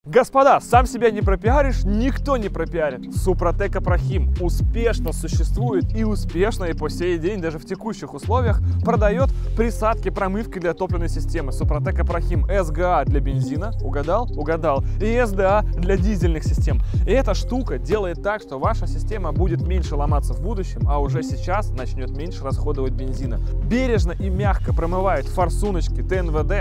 Господа, сам себя не пропиаришь, никто не пропиарит. Супротек Апрахим успешно существует и успешно и по сей день, даже в текущих условиях, продает присадки, промывки для топливной системы. Супротек Апрахим СГА для бензина, угадал? Угадал. И СДА для дизельных систем. И эта штука делает так, что ваша система будет меньше ломаться в будущем, а уже сейчас начнет меньше расходовать бензина. Бережно и мягко промывает форсуночки ТНВД,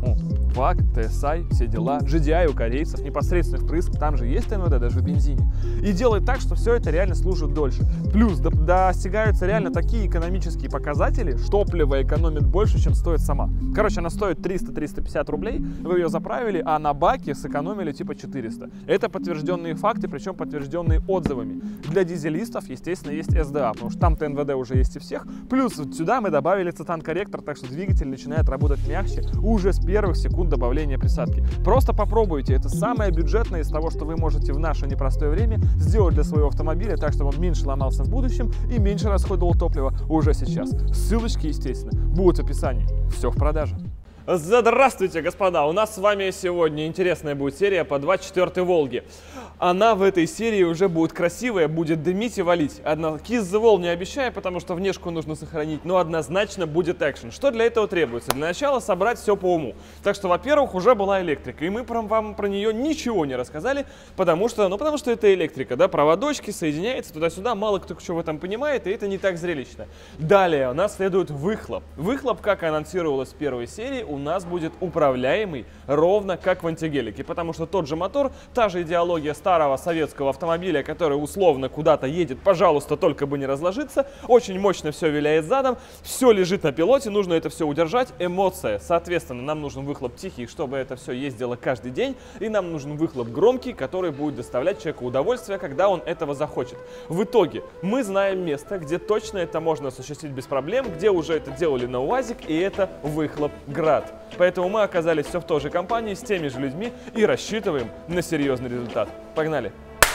ВАК, TSI, все дела, GDI у корейцев, непосредственный впрыск, там же есть ТНВД даже в бензине. И делает так, что все это реально служит дольше. Плюс достигаются реально такие экономические показатели, что топливо экономит больше, чем стоит сама. Короче, она стоит 300-350 рублей, вы ее заправили, а на баке сэкономили типа 400. Это подтвержденные факты, причем подтвержденные отзывами. Для дизелистов, естественно, есть СДА, потому что там ТНВД уже есть у всех. Плюс вот сюда мы добавили цетан-корректор, так что двигатель начинает работать мягче уже с первых секунд добавления присадки. Просто попробуйте, это самое бюджетное из того, что вы можете в наше непростое время сделать для своего автомобиля, так чтобы он меньше ломался в будущем и меньше расходовал топлива уже сейчас. Ссылочки, естественно, будут в описании. Все в продаже. Здравствуйте, господа! У нас с вами сегодня интересная будет серия по 24-й Волге. Она в этой серии уже будет красивая, будет дымить и валить. Kiss the Wall не обещаю, потому что внешку нужно сохранить, но однозначно будет экшен. Что для этого требуется? Для начала собрать все по уму. Так что, во-первых, уже была электрика, и мы вам про нее ничего не рассказали, потому что это электрика, да, проводочки, соединяется туда-сюда, мало кто что в этом понимает, и это не так зрелищно. Далее у нас следует выхлоп. Выхлоп, как анонсировалось в первой серии, у нас будет управляемый ровно как в антигелике, потому что тот же мотор, та же идеология старого советского автомобиля, который условно куда-то едет, пожалуйста, только бы не разложиться, очень мощно все виляет задом, все лежит на пилоте, нужно это все удержать, эмоция, соответственно, нам нужен выхлоп тихий, чтобы это все ездило каждый день, и нам нужен выхлоп громкий, который будет доставлять человеку удовольствие, когда он этого захочет. В итоге мы знаем место, где точно это можно осуществить без проблем, где уже это делали на УАЗик, и это выхлоп Град. Поэтому мы оказались все в той же компании с теми же людьми и рассчитываем на серьезный результат. Погнали!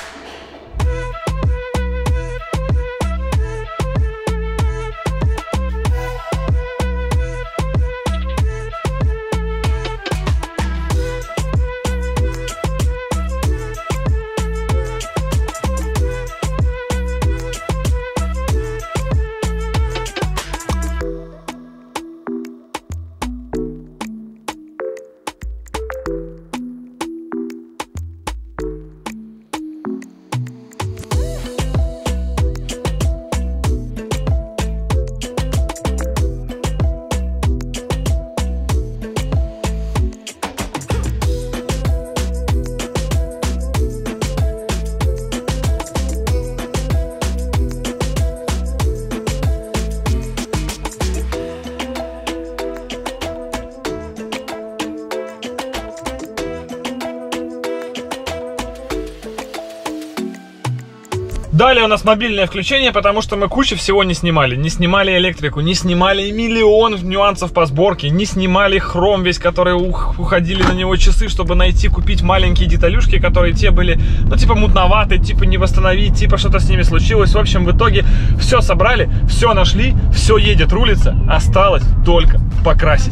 Далее у нас мобильное включение, потому что мы кучу всего не снимали. Не снимали электрику, не снимали миллион нюансов по сборке, не снимали хром весь, который уходили на него часы, чтобы найти, купить маленькие деталюшки, которые те были, ну, типа мутноватые, типа не восстановить, типа что-то с ними случилось. В общем, в итоге все собрали, все нашли, все едет, рулится, осталось только покрасить.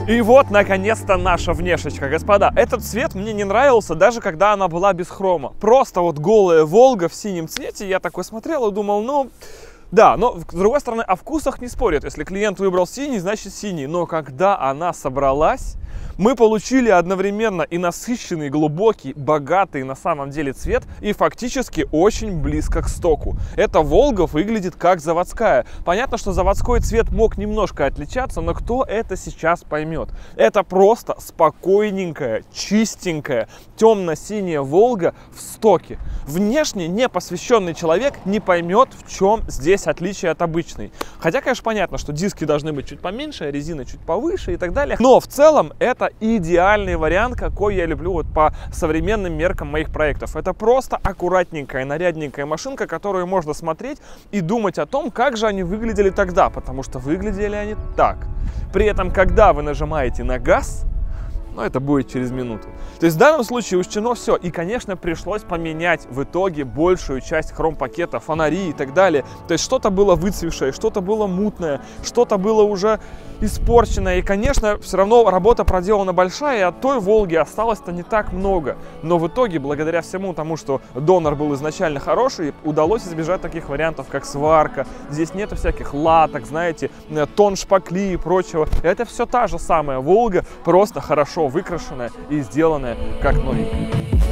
И вот, наконец-то, наша внешечка, господа. Этот цвет мне не нравился, даже когда она была без хрома. Просто вот голая Волга в синем цвете. Я такой смотрел и думал, ну... Да, но, с другой стороны, о вкусах не спорят. Если клиент выбрал синий, значит синий. Но когда она собралась, мы получили одновременно и насыщенный, глубокий, богатый на самом деле цвет, и фактически очень близко к стоку. Эта Волга выглядит как заводская. Понятно, что заводской цвет мог немножко отличаться, но кто это сейчас поймет? Это просто спокойненькая, чистенькая, темно-синяя Волга в стоке. Внешне непосвященный человек не поймет, в чем здесь отличие от обычной. Хотя, конечно, понятно, что диски должны быть чуть поменьше, а резина чуть повыше и так далее. Но в целом это идеальный вариант, какой я люблю вот по современным меркам моих проектов. Это просто аккуратненькая, нарядненькая машинка, которую можно смотреть и думать о том, как же они выглядели тогда, потому что выглядели они так. При этом, когда вы нажимаете на газ, но это будет через минуту. То есть в данном случае учтено все. И, конечно, пришлось поменять в итоге большую часть хром-пакета, фонари и так далее. То есть что-то было выцвевшее, что-то было мутное, что-то было уже испорченное. И, конечно, все равно работа проделана большая, и от той Волги осталось-то не так много. Но в итоге, благодаря всему тому, что донор был изначально хороший, удалось избежать таких вариантов, как сварка. Здесь нету всяких латок, знаете, тон шпакли и прочего. Это все та же самая Волга, просто хорошо выкрашенная и сделанная как новенькая.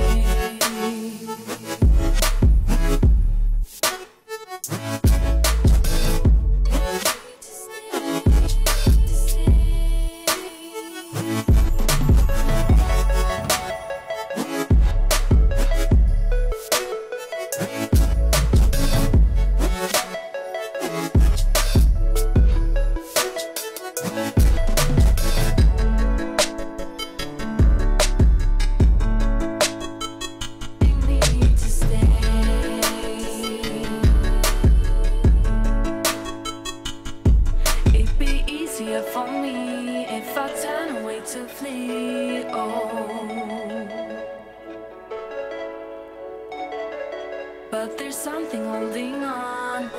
But there's something holding on.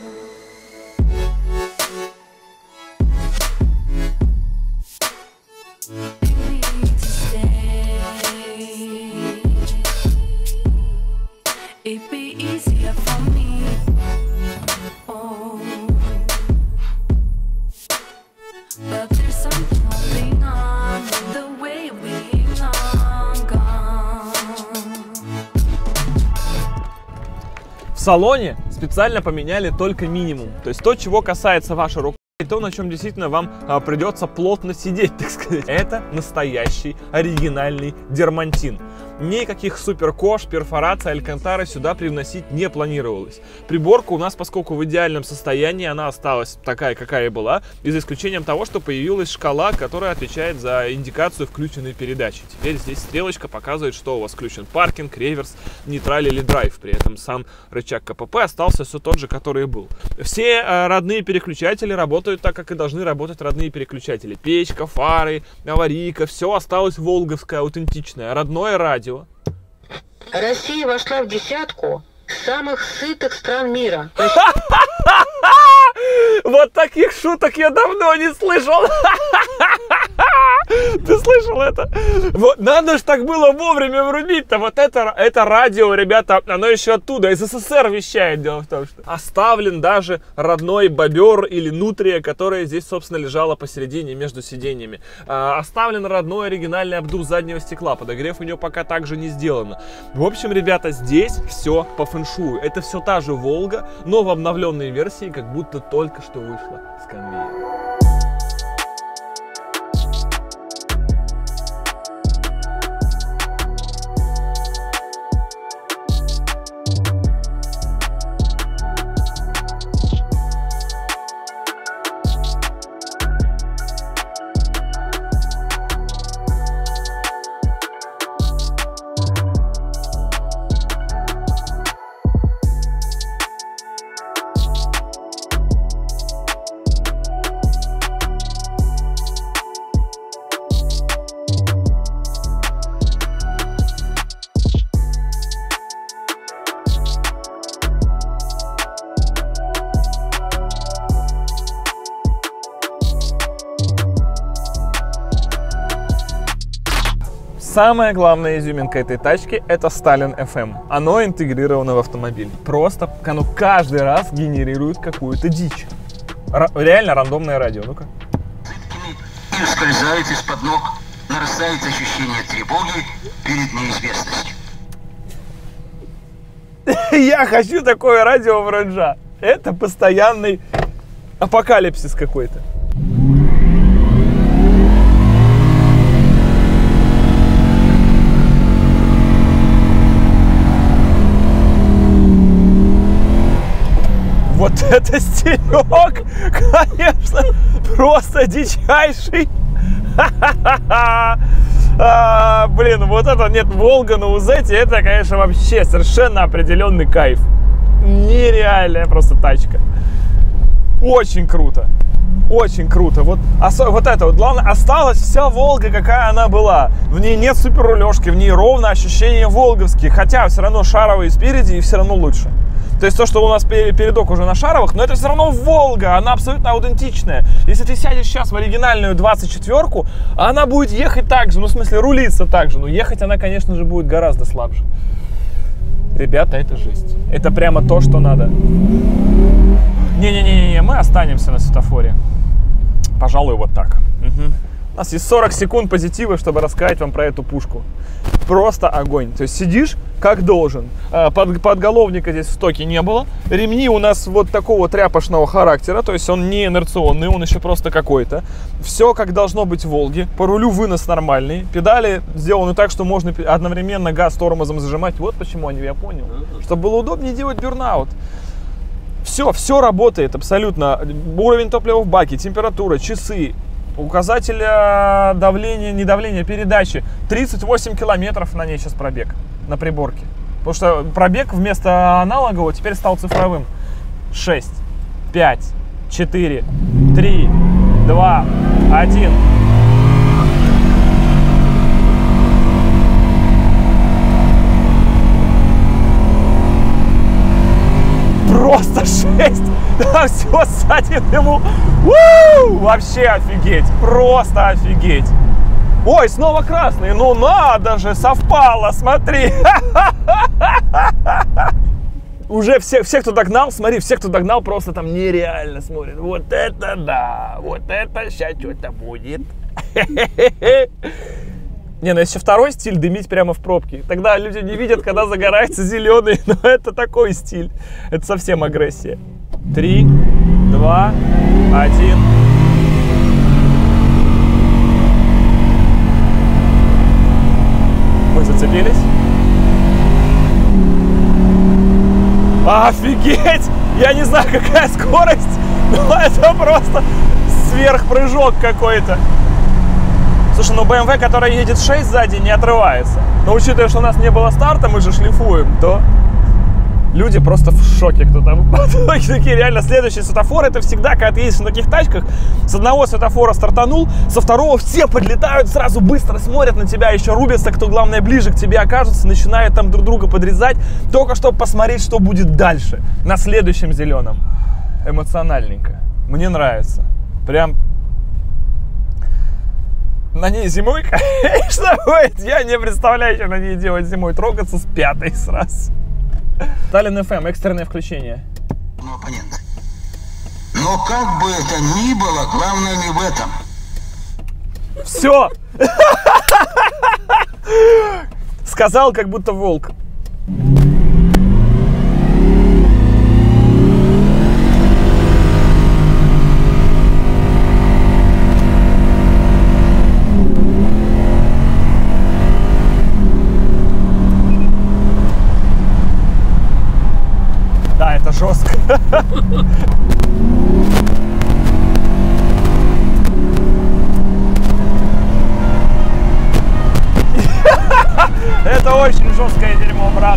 You need to stay. It'd be easier for me. Oh, but there's something holding on. The way we long gone. В салоне специально поменяли только минимум. То есть то, чего касается вашей руки, и то, на чем действительно вам придется плотно сидеть, так сказать. Это настоящий оригинальный дермантин. Никаких суперкож, перфораций, алькантары сюда привносить не планировалось. Приборка у нас, поскольку в идеальном состоянии, она осталась такая, какая и была, и за исключением того, что появилась шкала, которая отвечает за индикацию включенной передачи. Теперь здесь стрелочка показывает, что у вас включен паркинг, реверс, нейтраль или драйв. При этом сам рычаг КПП остался все тот же, который и был. Все родные переключатели работают так, как и должны работать родные переключатели. Печка, фары, аварийка, все осталось волговское, аутентичное, родное радио. Россия вошла в десятку самых сытых стран мира. Вот таких шуток я давно не слышал. Ты слышал это? Вот, надо ж так было вовремя врубить-то. Вот это радио, ребята, оно еще оттуда, из СССР вещает. Дело в том, что оставлен даже родной бобер или нутрия, которая здесь, собственно, лежала посередине между сиденьями. Оставлен родной оригинальный обдув заднего стекла. Подогрев у него пока также не сделано. В общем, ребята, здесь все по фэншую. Это все та же Волга, но в обновленной версии, как будто только что вышла с конвейера. Самая главная изюминка этой тачки — это Stalin FM. Оно интегрировано в автомобиль. Просто оно каждый раз генерирует какую-то дичь. Реально рандомное радио. Ну-ка. И ускользает из-под ног, нарастает ощущение тревоги перед неизвестностью. Я хочу такое радио в Раджа. Это постоянный апокалипсис какой-то. Вот это стилек, конечно, просто дичайший. Блин, вот это, нет, Волга на Узете, это, конечно, вообще совершенно определенный кайф. Нереальная просто тачка. Очень круто. Очень круто. Вот это вот. Главное, осталась вся Волга, какая она была. В ней нет суперрулежки, в ней ровно ощущения волговские. Хотя все равно шаровые спереди и все равно лучше. То есть то, что у нас передок уже на шаровых, но это все равно Волга, она абсолютно аутентичная. Если ты сядешь сейчас в оригинальную 24-ку, она будет ехать так же, ну в смысле рулиться так же, но ехать она, конечно же, будет гораздо слабже. Ребята, это жесть. Это прямо то, что надо. Не-не-не, мы останемся на светофоре. Пожалуй, вот так. Угу. У нас есть 40 секунд позитива, чтобы рассказать вам про эту пушку. Просто огонь. То есть сидишь как должен. Подголовника здесь в стоке не было. Ремни у нас вот такого тряпочного характера. То есть он не инерционный, он еще просто какой-то. Все как должно быть в Волге. По рулю вынос нормальный. Педали сделаны так, что можно одновременно газ тормозом зажимать. Вот почему они, я понял. Чтобы было удобнее делать бёрнаут. Все работает абсолютно. Уровень топлива в баке, температура, часы. Указателя давления, не давления, передачи. 38 километров на ней сейчас пробег, на приборке. Потому что пробег вместо аналогового теперь стал цифровым. 6, 5, 4, 3, 2, 1. Просто 6. Да, все, садит ему. Вообще офигеть. Просто офигеть. Ой, снова красный. Ну надо же, совпало, смотри. Уже все, кто догнал, смотри, все, кто догнал, просто там нереально смотрят. Вот это да, вот это сейчас что-то будет. Не, ну если второй стиль, дымить прямо в пробке. Тогда люди не видят, когда загорается зеленый. Но это такой стиль. Это совсем агрессия. 3, 2, 1. Мы зацепились. Офигеть! Я не знаю, какая скорость, но это просто сверхпрыжок какой-то. Слушай, ну BMW, которая едет 6 сзади, не отрывается. Но учитывая, что у нас не было старта, мы же шлифуем, то люди просто в шоке, кто там. Такие реально следующий светофор, это всегда, когда ты едешь на таких тачках, с одного светофора стартанул, со второго все подлетают, сразу быстро смотрят на тебя, еще рубятся, кто, главное, ближе к тебе окажется, начинают там друг друга подрезать, только чтобы посмотреть, что будет дальше, на следующем зеленом. Эмоциональненько. Мне нравится. Прям... На ней зимой, конечно, будет. Я не представляю, что на ней делать зимой. Трогаться с 5-й сразу. Stalin FM, экстренное включение. Ну, оппонент. Но как бы это ни было, главное не в этом. Все. Сказал, как будто волк. Да, это жестко. Это очень жесткое дерьмо, брат.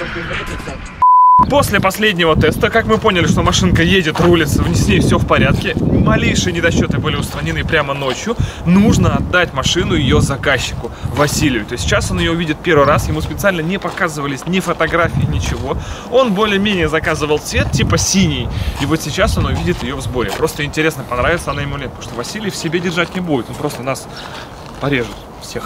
После последнего теста, как мы поняли, что машинка едет, рулится, с ней все в порядке, малейшие недочеты были устранены прямо ночью, нужно отдать машину ее заказчику, Василию. То есть сейчас он ее увидит первый раз, ему специально не показывались ни фотографии, ничего. Он более-менее заказывал цвет, типа синий, и вот сейчас он увидит ее в сборе. Просто интересно, понравится она ему или нет, потому что Василий в себе держать не будет, он просто нас порежет всех.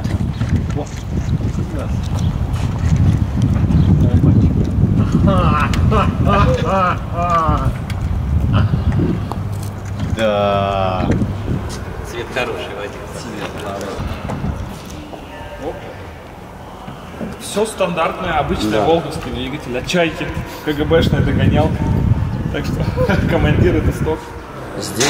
Да. Цвет хороший, Вадим. Все стандартное, обычная волговский двигатель, от чайки, КГБшная догонялка. Так что командир это сток. Здесь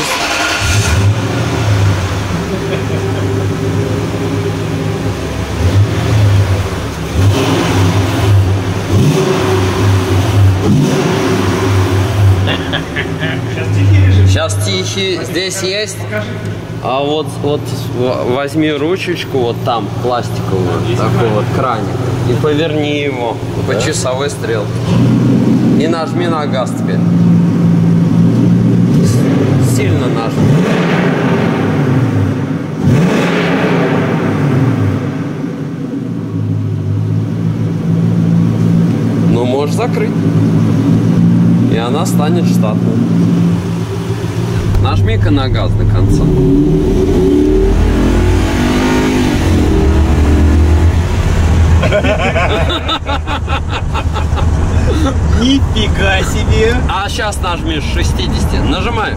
сейчас тихий, здесь есть. А вот возьми ручечку, вот там пластиковую, такой вот краник, и поверни его по часовой стрелке. И нажми на газ теперь. Сильно нажми. Ну, можешь закрыть. И она станет штатной. Нажми-ка на газ до конца. Нифига себе! А сейчас нажми с 60. Нажимай.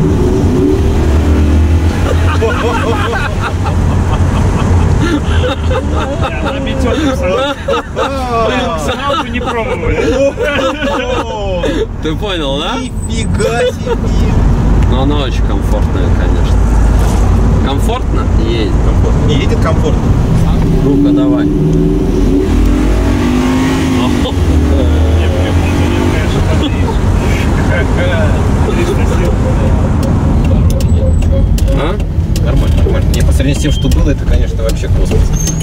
Она метет, сразу не пробовали. Ты понял, да? Нифига себе! Но она очень комфортная, конечно. Комфортно? Едет. Не едет комфортно. Ну-ка, давай. А? Нормально, нормально. Не, по сравнению с тем, что было, это, конечно, вообще космос.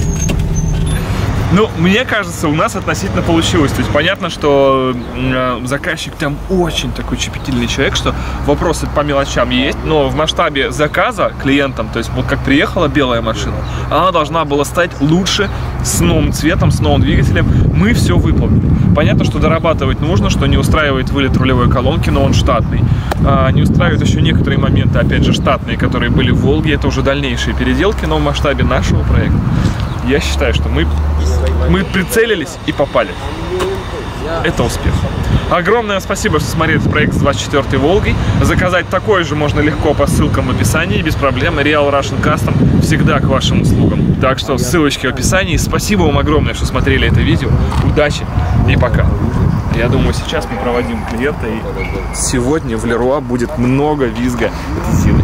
Ну, мне кажется, у нас относительно получилось. То есть понятно, что заказчик там очень такой щепетильный человек, что вопросы по мелочам есть, но в масштабе заказа клиентам, то есть вот как приехала белая машина, она должна была стать лучше, с новым цветом, с новым двигателем. Мы все выполнили. Понятно, что дорабатывать нужно, что не устраивает вылет рулевой колонки, но он штатный. Не устраивают еще некоторые моменты, опять же, штатные, которые были в Волге. Это уже дальнейшие переделки, но в масштабе нашего проекта я считаю, что мы прицелились и попали. Это успех. Огромное спасибо, что смотрели этот проект с 24-й Волгой. Заказать такой же можно легко по ссылкам в описании, без проблем. Real Russian Custom всегда к вашим услугам. Так что ссылочки в описании. Спасибо вам огромное, что смотрели это видео. Удачи и пока. Я думаю, сейчас мы проводим клиента, и сегодня в Леруа будет много визга. Это